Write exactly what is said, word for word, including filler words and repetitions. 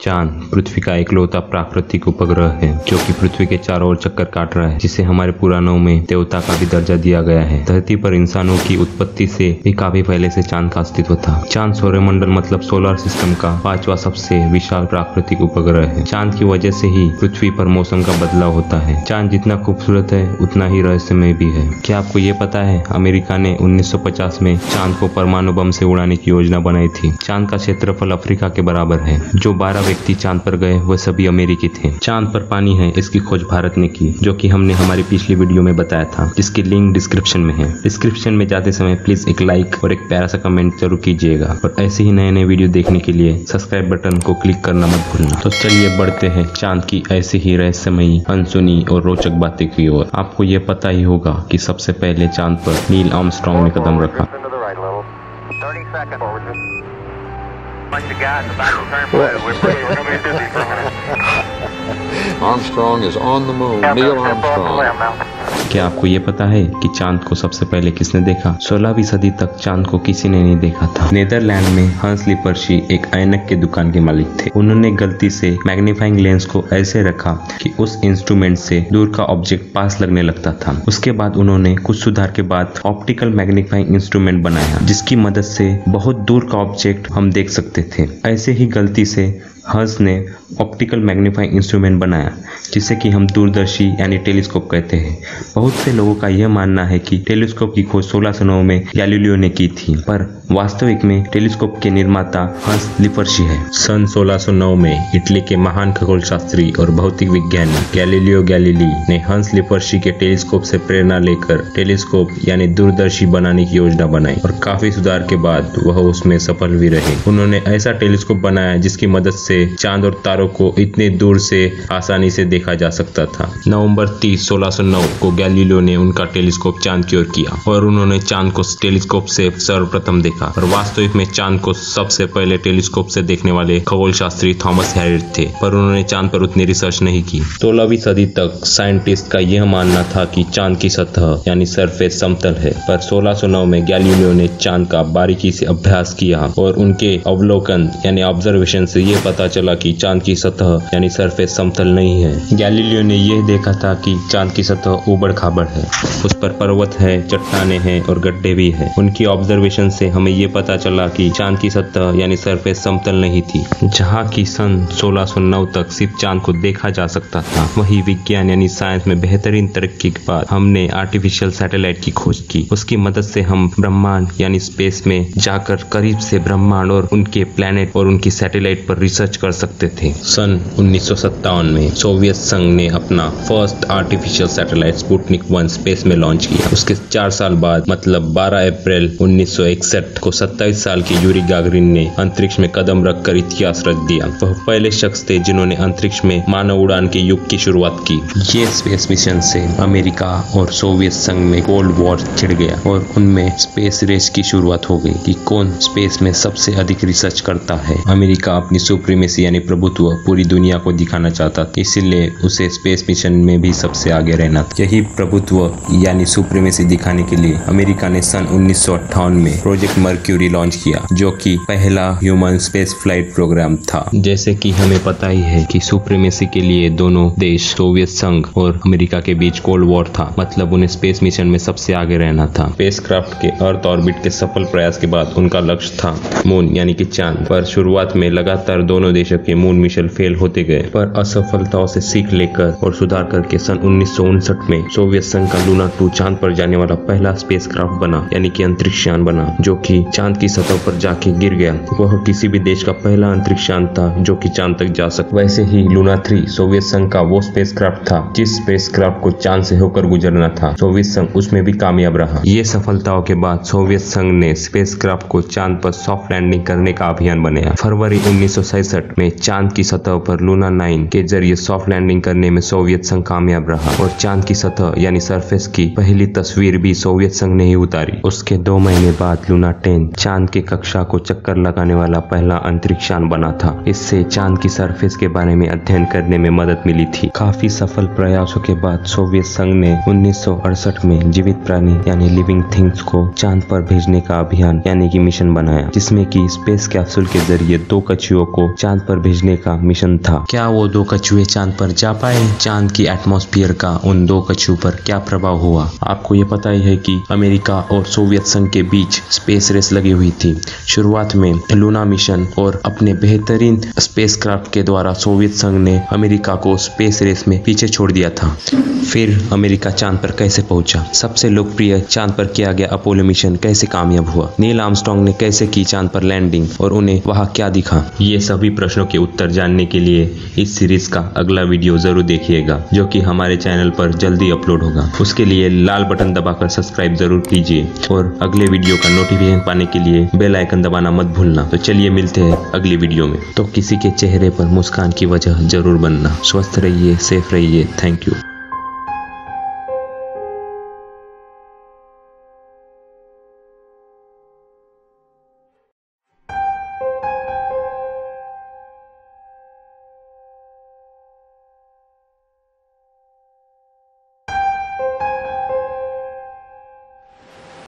चांद पृथ्वी का इकलौता प्राकृतिक उपग्रह है जो कि पृथ्वी के चारों ओर चक्कर काट रहा है, जिसे हमारे पुराणों में देवता का भी दर्जा दिया गया है। धरती पर इंसानों की उत्पत्ति से भी काफी पहले से चांद का अस्तित्व था। चांद सौरमंडल मतलब सोलर सिस्टम का पांचवा सबसे विशाल प्राकृतिक उपग्रह है। चांद की वजह से ही पृथ्वी पर मौसम का बदलाव होता है। चांद जितना खूबसूरत है उतना ही रहस्यमय भी है। क्या आपको ये पता है, अमेरिका ने उन्नीस सौ पचास में चांद को परमाणु बम से उड़ाने की योजना बनाई थी। चांद का क्षेत्रफल अफ्रीका के बराबर है। जो बारह व्यक्ति चांद पर गए वह सभी अमेरिकी थे। चांद पर पानी है, इसकी खोज भारत ने की, जो कि हमने हमारी पिछली वीडियो में बताया था, जिसकी लिंक डिस्क्रिप्शन में है। डिस्क्रिप्शन में जाते समय प्लीज एक लाइक और एक प्यारा सा कमेंट जरूर कीजिएगा और ऐसे ही नए नए वीडियो देखने के लिए सब्सक्राइब बटन को क्लिक करना मत भूलना। तो चलिए बढ़ते हैं चांद की ऐसी ही रहस्यमयी, अनसुनी और रोचक बातें की ओर। आपको ये पता ही होगा कि सबसे पहले चांद पर नील आर्मस्ट्रांग ने कदम रखा। Armstrong is on the moon. Neil Armstrong. क्या आपको ये पता है कि चांद को सबसे पहले किसने देखा? सोलहवीं सदी तक चांद को किसी ने नहीं देखा था। नेदरलैंड में हंस लिपर्शी एक ऐनक के दुकान के मालिक थे। उन्होंने गलती से मैग्नीफाइंग लेंस को ऐसे रखा कि उस इंस्ट्रूमेंट से दूर का ऑब्जेक्ट पास लगने लगता था। उसके बाद उन्होंने कुछ सुधार के बाद ऑप्टिकल मैग्नीफाइंग इंस्ट्रूमेंट बनाया, जिसकी मदद से बहुत दूर का ऑब्जेक्ट हम देख सकते थे। ऐसे ही गलती से हंस ने ऑप्टिकल मैग्नीफाइंग इंस्ट्रूमेंट बनाया, जिसे कि हम दूरदर्शी यानी टेलीस्कोप कहते हैं। बहुत से लोगों का यह मानना है कि टेलीस्कोप की खोज सोलह सौ नौ में गैलीलियो ने की थी, पर वास्तविक में टेलीस्कोप के निर्माता हंस लिपर्शी है। सन सोलह सौ नौ में इटली के महान खगोल शास्त्री और भौतिक विज्ञानी गैलीलियो गैलीली ने हंस लिपर्शी के टेलीस्कोप से प्रेरणा लेकर टेलीस्कोप यानी दूरदर्शी बनाने की योजना बनाई और काफी सुधार के बाद वह उसमें सफल भी रहे। उन्होंने ऐसा टेलीस्कोप बनाया जिसकी मदद से चांद और तारों को इतने दूर से आसानी से देखा जा सकता था। नवंबर तीस सोलह सौ नौ को गैलीलियो ने उनका टेलीस्कोप चांद की ओर किया और उन्होंने चांद को टेलीस्कोप से सर्वप्रथम देखा। और वास्तविक में चांद को सबसे पहले टेलीस्कोप से देखने वाले खगोल शास्त्री थॉमस हैरिट थे, पर उन्होंने चांद पर उतनी रिसर्च नहीं की। सोलहवीं सदी तक साइंटिस्ट का यह मानना था कि चांद की सतह यानी सरफेस समतल है, पर सोलह सौ नौ में गैलीलियो ने चांद का बारीकी से अभ्यास किया और उनके अवलोकन यानी ऑब्जर्वेशन से यह पता चला कि चांद की सतह यानी सरफेस समतल नहीं है। गैलीलियो ने यह देखा था कि चांद की सतह ऊबड़ खाबड़ है, उस पर पर्वत है, चट्टानें हैं और गड्ढे भी है। उनकी ऑब्जर्वेशन से हमें यह पता चला कि चांद की सतह यानी सरफेस समतल नहीं थी। जहाँ की सन सोलह सौ नौ तक सिर्फ चांद को देखा जा सकता था, वही विज्ञान यानी साइंस में बेहतरीन तरक्की के बाद हमने आर्टिफिशियल सैटेलाइट की खोज की। उसकी मदद से हम ब्रह्मांड यानी स्पेस में जाकर करीब से ब्रह्मांड और उनके प्लैनेट और उनकी सैटेलाइट पर रिसर्च कर सकते थे। सन उन्नीस सौ सत्तावन में सोवियत संघ ने अपना first artificial satellite Sputnik one space में लॉन्च किया। उसके चार साल बाद मतलब बारह अप्रैल उन्नीस सौ इकसठ को सत्ताईस साल के यूरी गागरिन ने अंतरिक्ष में कदम रखकर इतिहास रच दिया। वह पहले शख्स थे जिन्होंने अंतरिक्ष में मानव उड़ान के युग की शुरुआत की। ये स्पेस मिशन से अमेरिका और सोवियत संघ में कोल्ड वॉर छिड़ गया और उनमें स्पेस रेस की शुरुआत हो गई कि कौन स्पेस में सबसे अधिक रिसर्च करता है। अमेरिका अपनी सुप्रीमेसी यानी प्रभुत्व पूरी दुनिया को दिखाना चाहता था, इसीलिए उसे स्पेस मिशन में भी सबसे आगे रहना था। यही प्रभुत्व यानी सुप्रीमेसी दिखाने के लिए अमेरिका ने सन उन्नीस सौ अट्ठावन में प्रोजेक्ट मर्क्यूरी लॉन्च किया, जो कि पहला ह्यूमन स्पेस फ्लाइट प्रोग्राम था। जैसे कि हमें पता ही है कि सुप्रीमेसी के लिए दोनों देश सोवियत संघ और अमेरिका के बीच कोल्ड वॉर था, मतलब उन्हें स्पेस मिशन में सबसे आगे रहना था। स्पेसक्राफ्ट के अर्थ ऑर्बिट के सफल प्रयास के बाद उनका लक्ष्य था मून यानी कि चांद पर। शुरुआत में लगातार दोनों देशों के मून मिशन फेल होते गए, पर असफलताओं से सीख लेकर और सुधार करके सन उन्नीस सौ उनसठ में सोवियत संघ का लूना टू चांद पर जाने वाला पहला स्पेसक्राफ्ट बना, यानी कि अंतरिक्ष यान बना, जो कि चांद की सतह पर जाके गिर गया। वह किसी भी देश का पहला अंतरिक्ष यान था जो कि चांद तक जा सका। वैसे ही लूना थ्री सोवियत संघ का वो स्पेसक्राफ्ट था जिस स्पेसक्राफ्ट को चांद से होकर गुजरना था। सोवियत संघ उसमें भी कामयाब रहा। ये सफलताओं के बाद सोवियत संघ ने स्पेसक्राफ्ट को चांद पर सॉफ्ट लैंडिंग करने का अभियान बनाया। फरवरी उन्नीस सौ सड़सठ में चांद की सतह पर लूना नाइन के जरिए सॉफ्ट लैंडिंग करने में सोवियत संघ कामयाब रहा और चांद की सतह यानी सरफेस की पहली तस्वीर भी सोवियत संघ ने ही उतारी। उसके दो महीने बाद लूना टेन चांद की कक्षा को चक्कर लगाने वाला पहला अंतरिक्ष यान बना था। इससे चांद की सरफेस के बारे में अध्ययन करने में मदद मिली थी। काफी सफल प्रयासों के बाद सोवियत संघ ने उन्नीस सौ अड़सठ में जीवित प्राणी यानी लिविंग थिंग्स को चांद पर भेजने का अभियान यानी कि मिशन बनाया, जिसमें कि स्पेस कैप्सूल के जरिए दो कक्षियों को चांद पर भेजने का मिशन था। क्या वो दो कछुए चांद पर जा पाए? चांद की एटमॉस्फेयर का उन दो कछुओं पर क्या प्रभाव हुआ? आपको ये पता ही है कि अमेरिका और सोवियत संघ के बीच स्पेस रेस लगी हुई थी। शुरुआत में लूना मिशन और अपने बेहतरीन स्पेसक्राफ्ट के द्वारा सोवियत संघ ने अमेरिका को स्पेस रेस में पीछे छोड़ दिया था। फिर अमेरिका चांद पर कैसे पहुंचा? सबसे लोकप्रिय चांद पर किया गया अपोलो मिशन कैसे कामयाब हुआ? नील आर्मस्ट्रांग ने कैसे की चांद पर लैंडिंग और उन्हें वहां क्या दिखा? ये सभी प्रश्नों के उत्तर जानने के लिए इस सीरीज का अगला वीडियो जरूर देखिएगा, जो कि हमारे चैनल पर जल्दी अपलोड होगा। उसके लिए लाल बटन दबाकर सब्सक्राइब जरूर कीजिए और अगले वीडियो का नोटिफिकेशन पाने के लिए बेल आइकन दबाना मत भूलना। तो चलिए मिलते हैं अगली वीडियो में। तो किसी के चेहरे पर मुस्कान की वजह जरूर बनना। स्वस्थ रहिए, सेफ रहिए। Thank you.